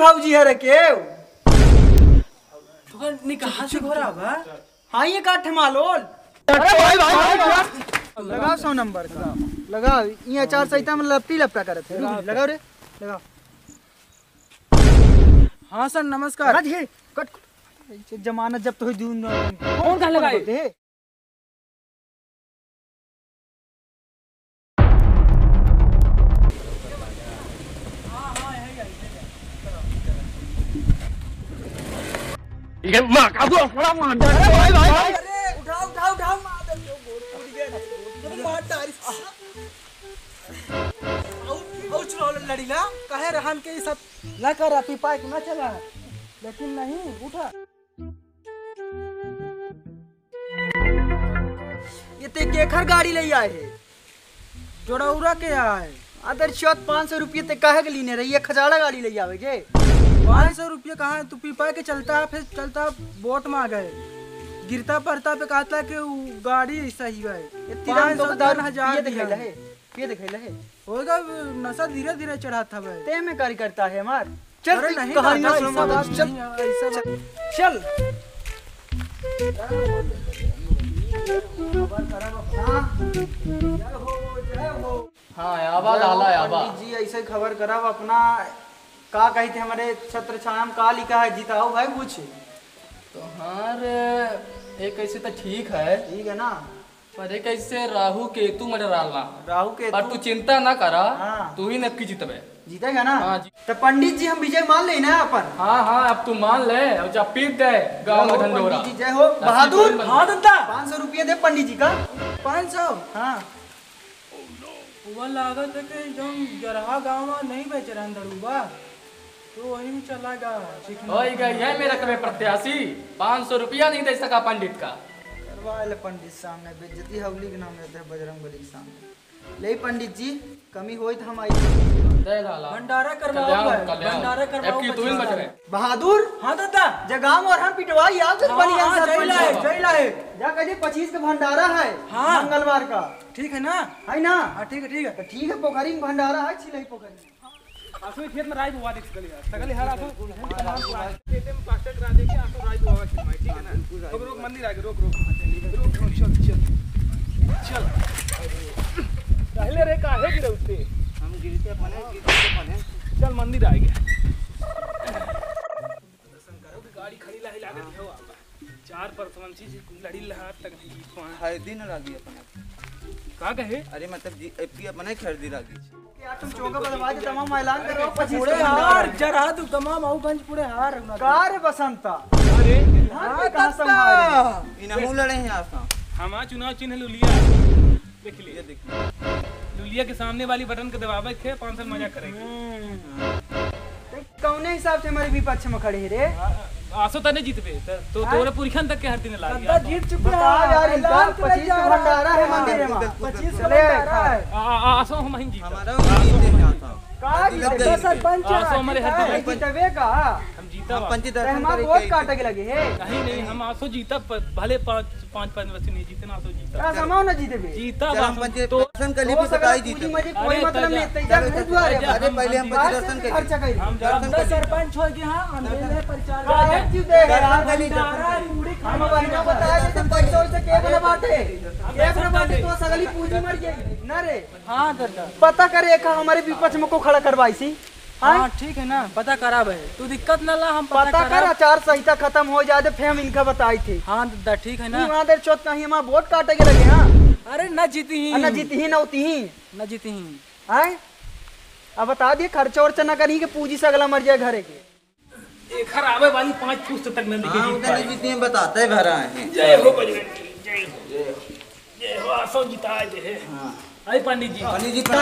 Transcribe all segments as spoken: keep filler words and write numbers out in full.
भाऊजी है रे के तो निकाह से घोरा बा। हाँ ये काठ मालोल लगाओ सौ नंबर का लगाओ ये चार सहिता में लपटी लपटा करत है लगाओ रे लगाओ। हाँ सर नमस्कार। कट ये कट जमानत जब तो दून कौन कहाँ लगाए? ये मां का वो बड़ा मार दे भाई भाई अरे उठाओ उठाओ उठाओ मार दे मार डारी और चलो लड़ी ना कहे रहन के सब ना कर पी पाए ना चला लेकिन नहीं उठा। ये ते केखर गाड़ी ले आए है जोड़ा उड़ा के आए अदर चौथ पाँच सौ रुपये ते कहे के लीने रही है खजाड़ा गाड़ी ले आवे के पाँच सौ रुपये कहाँ है? तू पीपा के चलता है फिर चलता बोट में आ गए गिरता पड़ता पे कहता कि गाड़ी सही है पाँच सौ दस हजार ये देखे लहे होगा नशा धीरे धीरे चढ़ा था भाई ते में कार्य करता है हमार चल अरे नहीं कहानी दादा, सुनो ऐसा बात चल नहीं है, ऐसा बात- चल हां याबा लाला याबा पंडित जी ऐसे खबर कराव अपना का कही थे हमारे छत्र छाया में का लिखा है जिताओ है कुछ तो हाँ रे एक ऐसे तो ठीक है ठीक है ना पर एक ऐसे राहु केतु मर डालना राहु के पर तू चिंता ना करा हाँ। तू ही नक्की जीतबे जीतेगा ना हाँ जी। तो पंडित जी हम विजय मान ले ना अपन हाँ हाँ अब तू मान ले और जब पीट दे गाँव में ढंडोरा पंडित जी जय हो बहादुर हाँ दादा पाँच सौ रुपये दे पंडित जी का पाँच सौ हाँ वो लागत है कि जो जरहा गाँव में नहीं बेच रहे हैं दरुबा तो वही में चलागा होई गई है मेरा कभी प्रत्याशी पाँच सौ रुपया नहीं दे सका पंडित का करवा ले पंडित सामने बेइज्जती हवली के नाम रहते हैं बजरंग बली के सामने ले पंडित जी कमी होई तो हम आई दे लाला भंडारा करवाओ कल्याण भाई, कल्याण भंडारा करवाओ अब की तू ही बच रहे बहादुर हाँ दादा जगाम और हम पिटवाई आओ तो हाँ, बढ़िया हाँ, से जय लाए, जय लाए। जा कहिए पच्चीस का भंडारा है हाँ। मंगलवार का ठीक है ना है ना हाँ ठीक है ठीक है तो ठीक है पोखरी में भंडारा है छिलाई पोखरी आसो खेत में राई बुआ देख सकली है सकली हर आसो खेते में पास्टर करा देके आसो राई बुआ के ठीक है ना रोक रोक मंदिर आगे रोक रोक रोक रोक चल चल चल पहले रे काहे गिरे उठते हम गिरते बने गिरते बने चल मंदिर आ गया दर्शन करो कि गाड़ी खड़ी लाही लागत है आपा चार परसवंशी जी लड़ी लहा तक नहीं हाय दिन लागी अपन का कहे अरे मतलब जी एपी अपने खरीदी लागी क्या तुम चौका बदलवा दे तमाम ऐलान करो पच्चीस पूरे का भंडारा हार है। जरहा तू तमाम आऊगंज पूरे हार कार बसंता अरे हाँ कहाँ संभाले इनहू लड़े हैं आसा हमारा चुनाव चिन्ह लुलिया देख लीजिए ये देखिए लुलिया के सामने वाली बटन के दबावे थे पाँच साल मजा करेंगे कौने हिसाब से हमारे विपक्ष में खड़े हैं रे आसो तने जीतबे त- तो तोरे पुरखन तक के हर दिन लाग दादा जीत चुका बताओ यार इनका ऐलान करे पच्चीस जा का रहा भंडारा है है। मंदिर में पच्चीस का चले भंडारा है आ- आ- आसो हम ही जीत हमारा भी जीते हैं आसा का दिलत जीते? गई। तो सरपंच हाँ, सो हमारे हाथ में है जीतवे का हम जीता हम बा। पंच तो दर्शन हमारा करे वोट काटे के लगे है नहीं नहीं हम आसो जीता प- भले पाँच पाँच पाँच वर्ष नहीं जीते ना आसो जीता क्या समाओ ना जीते बे जीता चल बा हम पंच तो दर्शन कली वो भी सगला बताई पूंजी जीते मुझे कोई अरे मतलब नहीं तजा- तैयार चलो नहीं तो दुआ रे तजा- अरे पहले हम पंच दर्शन बाहर से खर्चा करी करी हम दर्शन दादा करी सरपंच हो गया हाँ अंधेरे प्रचार का- काहे क्यों दे दर्शन करी भंडारा मुड़ी हम खाना बहिना बताया जैसे पैसा से के बना बाटे एक ना बाटे तो सगली पूंजी मर गई ना रे हाँ दादा पता करे का हमारे विपक्ष में को खड़ा करवाई सी हाँ ठीक है ना पता करा भाई तू दिक्कत ना ला हम पता पता कर करा आचार संहिता खत्म हो जाए तो फिर हम इनका बताई थी हाँ दादा ठीक है ना वहाँ देर चौथ कहीं हमारा वोट काटे के लगे हाँ अरे न जीती ही न जीती ही न होती ही न जीती ही आए अब बता दिए खर्चा वर्चा न करी कि पूंजी से अगला मर जाए घरे के एक हर आवे वाली पाँच पुस्त तक न हाँ जीत उधर पाए। नहीं जीते हैं बताते हैं भरा है जय हो बजरंग बली, जय हो जय हो आसो जीता दे आई पंडित जी पंडित जी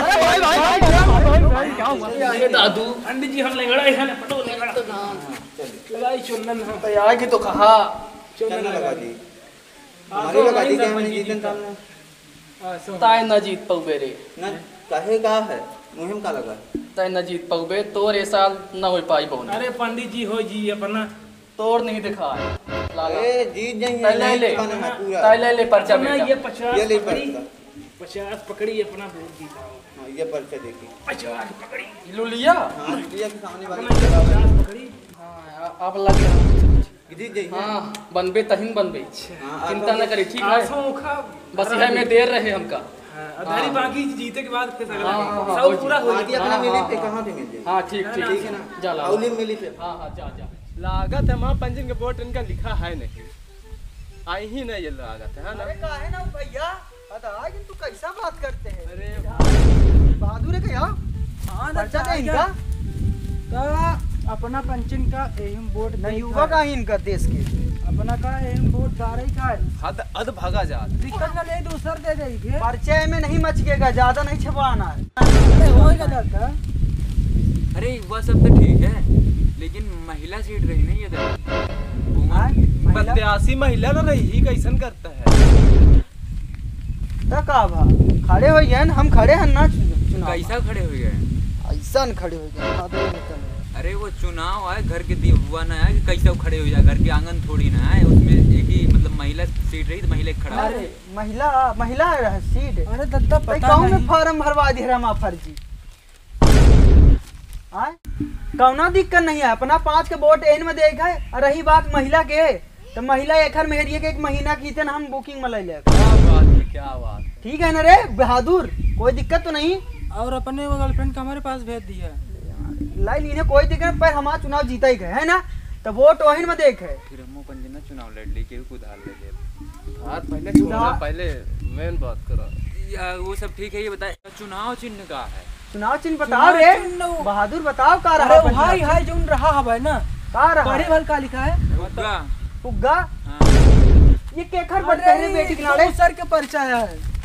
ये दादू पंडित जी हम लंगड़ा है ना पटो लंगड़ा लगाई चंदन हम यार की तो कहा चलने लगा दी हमारी लगा दी कि हमने जीतन सामने ताय न जीत पौबे रे ना कहे का है मुहिम का लगा ताय न जीत पौबे तोर ए साल न हो पाई बहु अरे पंडित जी हो जी अपना तोड़ नहीं दिखा है लाला ए जीत जाएंगे ताय ले नहीं ले दिखाना है पूरा ताय ले ले पर्चा अपना बेटा ये पचास ये ले पकड़ी पर्चा। पचास पकड़ी अपना वोट जीता हो। हाँ, ये पर्चा देखिए। अच्छा पकड़ी लुलिया हाँ लुलिया के सामने वाली पकड़ी। हाँ अब लग गया गिरी जाइए। हाँ बनबे तहिन बनबे हाँ, चिंता न करी ठीक है आंसू खा बस यह में देर रहे हमका अधारी बाकी जीते के बाद फिर अगला हाँ, हाँ, हाँ, सब पूरा हो आगे जाए। अपना हाँ, मिली हाँ, पे हाँ। कहाँ पे मिल जाएगी? हाँ ठीक ठीक ठीक है ना? जा ला हाउली में मिली पे। हाँ हाँ जा जा लागत है माँ पंजीन के बोर्ड इनका लिखा है नहीं आई ही नहीं ये लागत है ना। अरे काहे ना भैया बता कि तू कैसा बात करते हैं? अरे बहादुर है क्या? हाँ पर्चा है इनका? तो अपना पंचन का एम बोर्ड नहीं नहीं युवा का ही इनका देश के। अपना का एम बोर्ड दारे का है हद अध भागा जात। दिक्कत ना नहीं दूसर दे देंगे परिचय में नहीं मचकेगा, ज्यादा नहीं छपवाना है। अरे होएगा दादा अरे वह सब तो ठीक है लेकिन महिला सीट रही नहीं इधर हाँ? महिला? प्रत्याशी महिला ना रही ही कैसन करता है। तो का भा खड़े हो गए न, हम खड़े हैं ना चुनाव। कैसा खड़े हुए हैं ऐसा न खड़े हो गए हाँ, तो ये नहीं करना। अरे वो चुनाव है घर के दी हुआ ना है कि कैसा खड़े हो जाए घर के आंगन थोड़ी ना है उसमें एक ही मतलब महिला सीट रही तो महिला एक खड़ा अरे है महिला महिला है सीट। अरे दादा भाई पता कौन में नहीं फॉर्म भरवा दे रहा फर्जी आय कौना दिक्कत नहीं है, अपना पांच के वोट एन में देखा है। और रही बात महिला के तो महिला एखर मेहरिया के एक महीना की थे हम बुकिंग में ले ले। क्या बात है क्या बात। ठीक है ना रे बहादुर, कोई दिक्कत तो नहीं। और अपने वो गर्लफ्रेंड का हमारे पास भेज दिया लाई लीने कोई दिक्कत पर हमारा चुनाव जीता ही गए है ना, तो वोट वही में देख है। फिर हम पंजना चुनाव लड़ ली केहू को उधार ले ले बात पहले छोड़ो पहले मेन बात करो। या वो सब ठीक है ये बताए चुनाव चिन्ह का है चुनाव चिन्ह बताओ रे बहादुर, बताओ का रहा अरे हाय हाय जो रहा है ना का रहा पढ़े भल का लिखा है होगा पुग्गा हाँ ये केखर पर तेरे बेटी के नाले सर के पर्चा है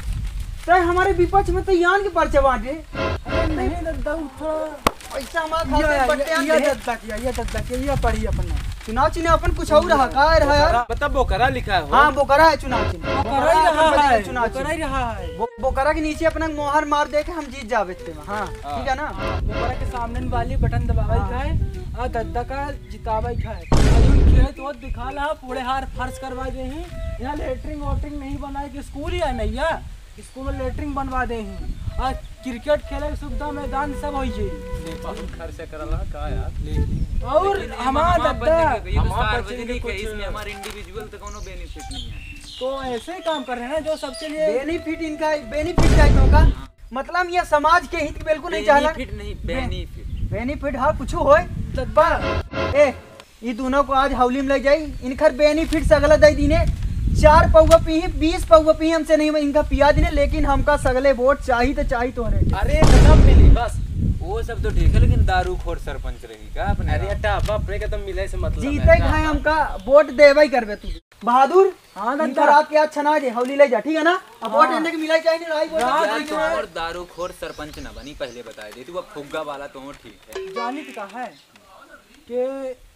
तो हमारे विपक्ष में तो यान के पर्चे बांटे। अरे नहीं दादा वो थोड़ा पैसा हमारा खाते पट्टे ये आते दादा किया ये दादा किया ये पढ़ी अपना चुनाव चिन्ह अपन कुछ और रहा का रहा यार। मतलब बोकरा लिखा है। हाँ बोकरा है चुनाव चिन्ह, वो कर ही रहा है चुनाव वो कर ही चिन्ह रहा है बो- बोकरा के नीचे अपना मोहर मार दे के हम जीत जावे थे। हाँ ठीक है ना। ऊपर के सामने वाली बटन दबावाई का है और दादा का जितावाई का है अजून खेत वो दिखा ला पूरे हार फर्श करवा दे ही यहाँ लेटरिंग वोटरिंग नहीं बनाए कि स्कूल ही है नहीं है स्कूल में लेटरिंग बनवा दे ही और क्रिकेट खेले की सुविधा मैदान सब हो जाए खर्चा करला का यार। और लेकिन हमारा हमारा दादा बचने के- ये तो हमारा सार्वजनिक बचने के है कुछ- इसमें हमारे इंडिविजुअल तो कोनो बेनिफिट नहीं है तो ऐसे ही काम कर रहे हैं जो सबके लिए बेनिफिट इनका बेनिफिट क्या होगा मतलब ये समाज के हित बिल्कुल नहीं चाहला। बेनिफिट नहीं बेनिफिट बेनिफिट हाँ कुछ हो दब्बा ए ये दोनों को आज हौली में ले जाई इनकर बेनिफिट सगला दे दीने चार पौवा पी बीस पौवा पी हमसे नहीं इनका पिया दीने लेकिन हमका सगले वोट चाहिए तो चाहिए तो रे। अरे कदम मिली बस। वो सब तो ठीक है लेकिन दारू खोर सरपंच रही का अपने अरे अट्टा बाप रे कदम मिले से मतलब जीते खाए हमका वोट देवा ही करबे तू बहादुर। हाँ इनका दादा रात के आज छना दे हौली ले जा ठीक है ना। अब वोट देने के मिलाई चाहिए नहीं रही रात वोट तुम और दारू खोर सरपंच न बनी पहले बता दे तू अब फुग्गा वाला तो ठीक है जानी का है कि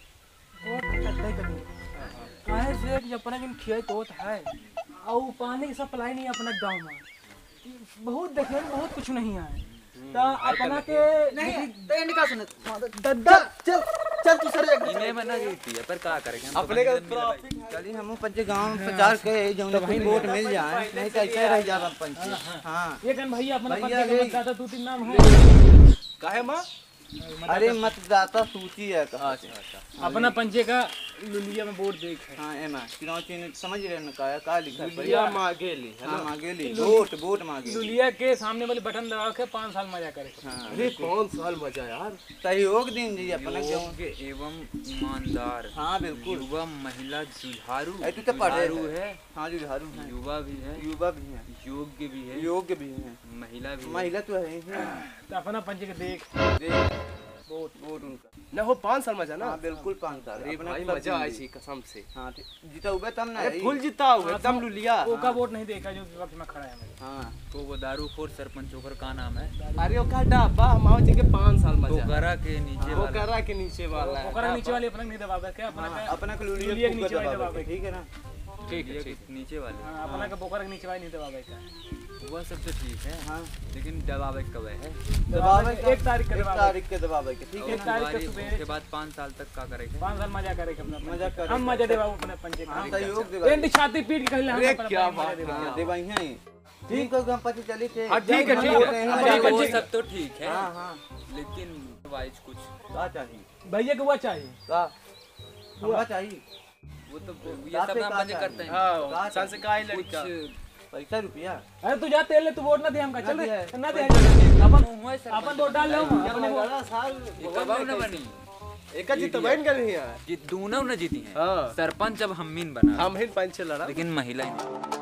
वोट कद्दे कभी काहे से कि अपना जिन खेत होत है और पानी की सप्लाई नहीं है अपना गांव में बहुत देखे में बहुत कुछ नहीं है तो अपना के नहीं तो इनका सुन दद्दा चल चल तू सर एक इन्हें बना जीती है पर क्या करेंगे हम तो अपने का बंदे मिला भाई। चलिए हम पंच गांव में प्रचार के जो वही वोट मिल जाए नहीं तो ऐसे रह जा पंच। हाँ ये कन भैया अपना भैया पंच के रे। मतदाता दो तीन नाम है काहे मां अरे मतदाता सूची है कहाँ से? अपना पंचे का लुलिया में वोट देख है। हाँ एमा चुनाव चिन्ह समझ रहे ना का का लिखा है लुलिया मांगे ली है हाँ ना। मांगे ली वोट वोट मांगे ली। लुलिया के सामने वाली बटन दबा के पाँच साल मजा करे। हाँ अरे कौन साल मजा यार। सहयोग दिन जी अपना क्यों। योग्य एवं ईमानदार हाँ बिल्कुल। युवा महिला जुझारू अरे तू तो पढ़े जुझारू है। है हाँ जुझारू है युवा भी है युवा भी है योग्य भी है योग्य भी है महिला भी है महिला तो है ही है। तो अपना पंचे के देख देख वोट वोट उनका ना हो पाँच साल मजा ना। हाँ बिल्कुल पाँच साल अरे अपना भाई सब मजा आई जिंदगी। थी कसम से। हाँ ठीक। जीता हुआ तब ना अरे फुल जीता हुआ एकदम लुलिया। का वोट नहीं देखा जो विपक्ष में खड़ा है मेरे। हाँ तो वो दारू खोर सरपंच होकर का नाम है अरे वो का डाबा हमारे जी के पाँच साल मजा। टोकरा के नीचे वो वाला करा के नीचे वाला है। ओकरा नीचे वाली अपना नहीं दबा के अपना हाँ, का अपना लुलिया कलूलिया के नीचे वाली दबा के। ठीक है ना। ठीक है ठीक नीचे वाले हाँ, अपना का बोकरा के नीचे वाली नहीं दबा के। वह सब तो ठीक है हाँ लेकिन दबावे कब है दबावे का एक तारीख के एक दबावे। तारीख के दबावे के ठीक और है। एक तारीख तुम्हारी के सुबह- उसके बाद पाँच साल तक का करेगा पाँच साल मजा करे अपना मजा मजा करे। हम मजा देवा अपने पंचे हाँ का। सहयोग देवा एंड छाती पीट के कहले हम अरे अपना क्या मजा बात देवा। हाँ देवा ही ठीक है, हम पता चली थे। हाँ, ठीक है, ठीक है। अरे ठीक है, वो ठीक है। सब तो ठीक है, हाँ हाँ लेकिन वाइज कुछ क्या चाहिए? भैया को हुआ चाहिए। क्या हमका चाहिए? वो तो ये सब हम मजे करते हैं। हाँ, संस्कारी कुछ लड़का। पैसा रुपया अरे तू जा तेल ले, तू वोट ना दे हमका, चल ना रे दिया है। ना दे अपन अपन अपन वोट डाल ले अपने को। ये कबाब ना बनी एक जीत तो बहन कर रही है। जी दोनों न जीती हैं। हाँ। सरपंच अब हममीन बना हम हिंद पंच से लड़ा। लेकिन महिलाएं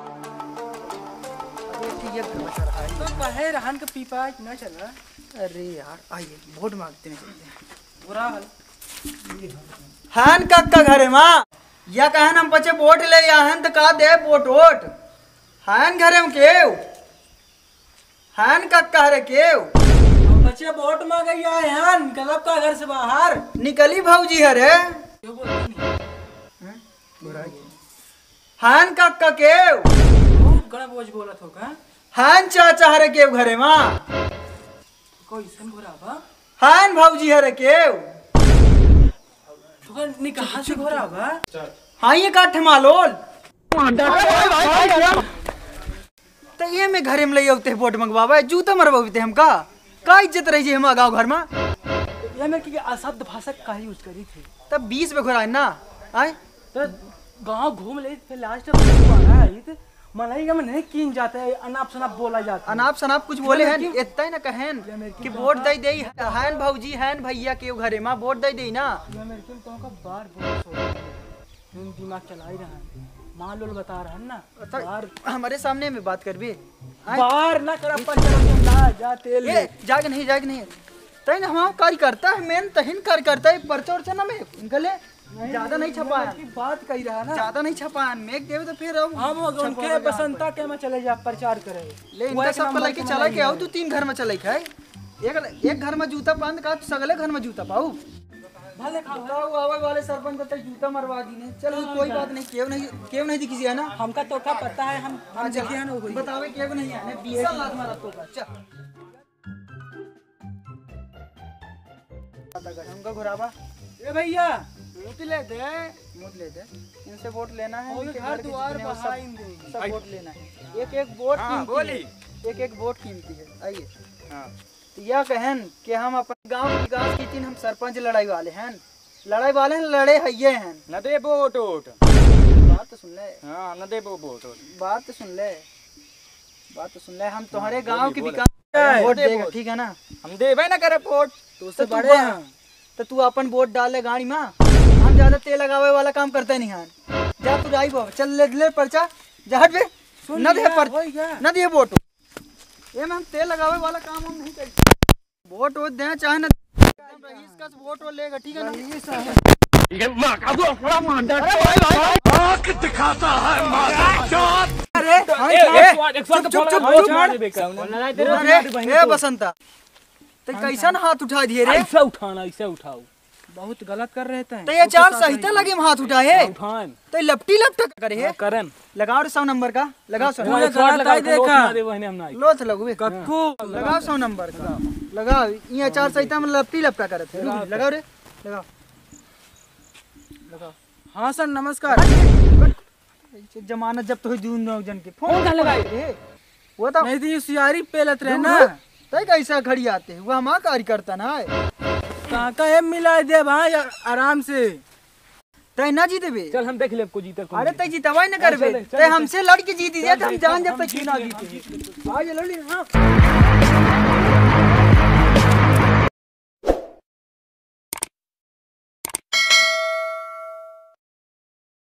तो कहे रहन का पीपा ना चला। अरे यार आइए वोट मांगते हैं, चलते हैं। बुरा हाल। हान कक्का घरे माँ या कहन हम पचे वोट ले याहन तो का दे वोट वोट हान घरे में केव हान कक्का हरे केव बच्चे वोट मांगे आए हैं गलब का घर से बाहर। निकली भौजी हरे क्यों बोलते नहीं? हान कक्का केव कौन गड़ा बोझ बोलत हो का? हान चाचा हरे केव घरे माँ कोई सन घोरा बा? हान भौजी हरे केव तू का निकाह से घोरा बा? हाँ ये काठ मालोल तो ये में घरे में ले आते वोट मंगवावे जूता मरवाते हमका का इज्जत रही हम गाँव घर में ये मैं कि अशब्द भाषा का यूज करी थी। तब बीस में घोरा ना आए तो गांव घूम ले फिर लास्ट में आई तो मलाई का में नहीं कीन जाता है, अनाप शनाप बोला जाता है। अनाप शनाप कुछ बोले हैं इतना ही ना कहन कि वोट दे दे हैन भौजी हैन भैया के घरे में वोट दे दे ना ये मेरे को तो का बार बोल सो हम दिमाग चला ही रहा है। मान लो बता रहा है ना बार हमारे सामने में बात करबे बार ना कर अपन ना जा तेल ये ले। जाग नहीं जाग नहीं तई ना हम कार्य करता है मेन तहिन कार्य करता है पर्चा उर्चा ना में गले ज्यादा नहीं छपाया की बात कही रहा ना ज्यादा नहीं छपाया मेघ देवे तो फिर हम हम उनके बसंता के में चले जा प्रचार करे ले इनका सब को लेके चला के आओ तू तीन घर में चले खाए एक एक घर में जूता बंद का तू सगले घर में जूता पाऊ भले खाओ बताओ आवे वाले सरपंच तक जूता मरवा दी ने चलो कोई बात नहीं केव नहीं केव नहीं दिखी है ना हमका तो का पता है हम हम देखे हैं ना वो बतावे केव नहीं है ने बीस लाख मारा तो का चल हमका घुरावा ए भैया मूत ले दे मूत ले दे इनसे वोट लेना है और इनके घर घर के द्वार जितने हैं, बहाई सब- देंगे। सब वोट लेना है एक एक वोट कीमती है एक एक वोट कीमती है आइए तो यह कहन कि हम अपने गांव के विकास की तीन हम सरपंच लड़ाई वाले हैं लड़ाई वाले हैं लड़े हइये हैं न दे वोट वोट बात तो सुन ले हाँ न दे वोट वोट बात तो सुन ले बात तो सुन ले हम तुम्हारे गांव के विकास वोट देगा ठीक है ना हम देवे ना करे वोट तो उससे बड़े हैं तो तू अपन वोट डाल ले गाड़ी में हम ज्यादा तेल लगावे वाला काम करते नहीं हैं जा तू राई बाबा चल ले ले पर्चा जा हट बे न दे पर न दे वोट ये में हम तेल लगावे वाला काम हम नहीं करते वोट वोट दे चाहे ना रईस का वोट वो लेगा ठीक है ना अरे चुप चुप चुप ए बसंता तो कैसन हाथ उठा दिए रे ऐसे उठाना ऐसे उठाओ बहुत गलत कर रहे थे तो ये चार सहिता लगे में हाथ उठाए उठान तो लपटी लपटा करे है करन लगाओ रे सौ नंबर का लगाओ सौ पूरा गलत आई देखा हम ना लो तो लगवे कक्कू लगाओ सौ नंबर का लगाओ ये चार सहिता में लपटी लपटा करत है लगाओ रे लगाओ लगाओ हाँ सर नमस्कार। जमानत जब तो जून नौ जन के फोन कहाँ लगाए? ए, वो तो नहीं थी सियारी पेलत रहे ना तय कैसा खड़ी आते हैं वो हमारा कार्य करता ना है कहाँ का है मिला दे भाई आराम से तय ना जीते बे चल हम देख ले को जीते अरे तय जीतवाई न करबे चल, चल, तय हमसे लड़ के जीती जाए तो हम जान जब तक ना जीते आज लड़ी हाँ